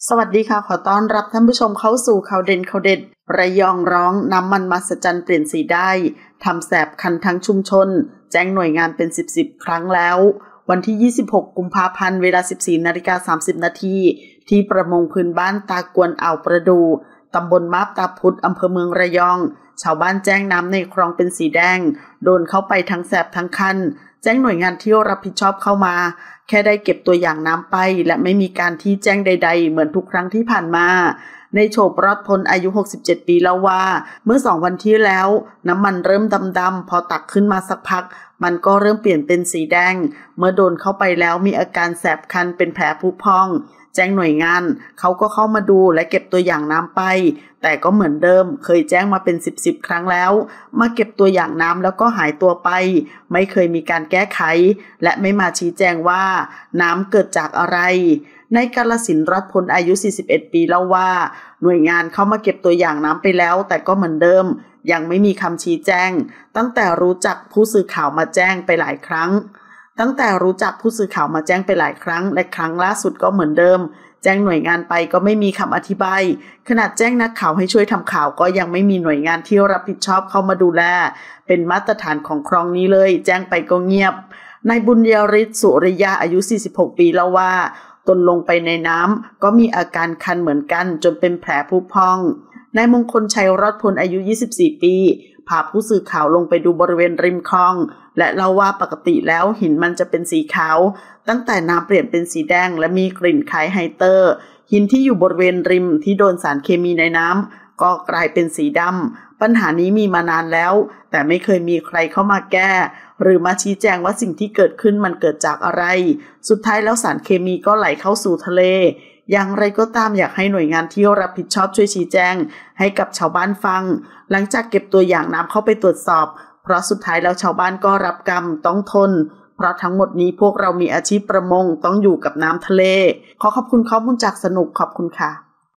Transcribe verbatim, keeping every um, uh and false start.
สวัสดีค่ะขอต้อนรับท่านผู้ชมเข้าสู่ข่าวเด่นข่าวเด็ดระยองร้องน้ำมันมหัศจรรย์เปลี่ยนสีได้ทำแสบคันทั้งชุมชนแจ้งหน่วยงานเป็นสิบสิบครั้งแล้ววันที่ยี่สิบหกกุมภาพันธ์เวลา สิบสี่นาฬิกาสามสิบนาทีที่ประมงพื้นบ้านตากวนอ่าวประดูตำบลมาบตาพุธอำเภอเมืองระยองชาวบ้านแจ้งน้ำในคลองเป็นสีแดงโดนเข้าไปทั้งแสบทั้งคันแจ้งหน่วยงานที่รับผิดชอบเข้ามาแค่ได้เก็บตัวอย่างน้ำไปและไม่มีการที่แจ้งใดๆเหมือนทุกครั้งที่ผ่านมาในโฉบรอดพ้นอายุหกสิบเจ็ดปีเล่าว่าเมื่อสองวันที่แล้วน้ำมันเริ่มดำๆพอตักขึ้นมาสักพักมันก็เริ่มเปลี่ยนเป็นสีแดงเมื่อโดนเข้าไปแล้วมีอาการแสบคันเป็นแผลพุพองแจ้งหน่วยงานเขาก็เข้ามาดูและเก็บตัวอย่างน้ำไปแต่ก็เหมือนเดิมเคยแจ้งมาเป็นสิบสิบครั้งแล้วมาเก็บตัวอย่างน้ำแล้วก็หายตัวไปไม่เคยมีการแก้ไขและไม่มาชี้แจงว่าน้ำเกิดจากอะไรในกาฬสินธุ์รอดพ้นอายุสี่สิบเอ็ดปีเล่าว่าหน่วยงานเข้ามาเก็บตัวอย่างน้ำไปแล้วแต่ก็เหมือนเดิมยังไม่มีคำชี้แจงตั้งแต่รู้จักผู้สื่อข่าวมาแจ้งไปหลายครั้งตั้งแต่รู้จักผู้สื่อข่าวมาแจ้งไปหลายครั้งและครั้งล่าสุดก็เหมือนเดิมแจ้งหน่วยงานไปก็ไม่มีคำอธิบายขนาดแจ้งนักข่าวให้ช่วยทำข่าวก็ยังไม่มีหน่วยงานที่รับผิดชอบเข้ามาดูแลเป็นมาตรฐานของคลองนี้เลยแจ้งไปก็เงียบนายบุญยฤทธิ์สุริยาอายุสี่สิบหกปีเล่าว่าตนลงไปในน้ำก็มีอาการคันเหมือนกันจนเป็นแผลพุพองนายมงคลชัยรอดพ้นอายุยี่สิบสี่ปีพาผู้สื่อข่าวลงไปดูบริเวณริมคลองและเล่าว่าปกติแล้วหินมันจะเป็นสีขาวตั้งแต่น้ำเปลี่ยนเป็นสีแดงและมีกลิ่นคล้ายไฮเตอร์หินที่อยู่บริเวณริมที่โดนสารเคมีในน้ำก็กลายเป็นสีดำปัญหานี้มีมานานแล้วแต่ไม่เคยมีใครเข้ามาแก้หรือมาชี้แจงว่าสิ่งที่เกิดขึ้นมันเกิดจากอะไรสุดท้ายแล้วสารเคมีก็ไหลเข้าสู่ทะเลอย่างไรก็ตามอยากให้หน่วยงานที่รับผิดชอบช่วยชี้แจงให้กับชาวบ้านฟังหลังจากเก็บตัวอย่างน้ำเข้าไปตรวจสอบเพราะสุดท้ายแล้วชาวบ้านก็รับกรรมต้องทนเพราะทั้งหมดนี้พวกเรามีอาชีพประมงต้องอยู่กับน้ำทะเลขอขอบคุณข้อมูลจากสนุกขอบคุณค่ะ